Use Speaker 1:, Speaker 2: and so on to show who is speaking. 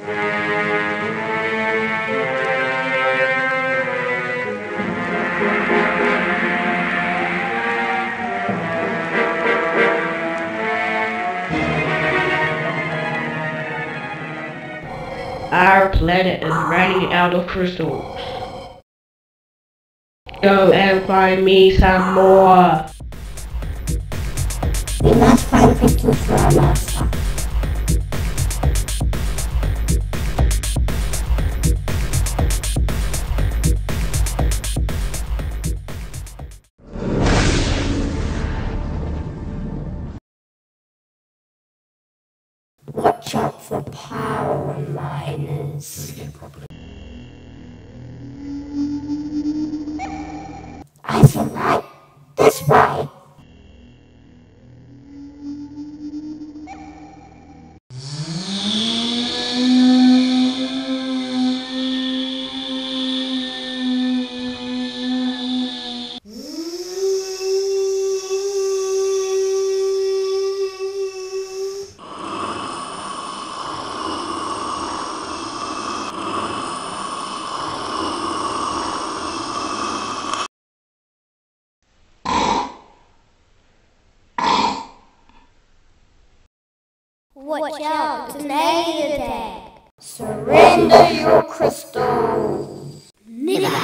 Speaker 1: Our planet is running out of crystals. Go and find me some more.
Speaker 2: We must find crystals for our master. Watch out for power miners. I feel like this way.
Speaker 3: Watch out, it's an alien attack.
Speaker 2: Surrender your crystals.
Speaker 3: Never.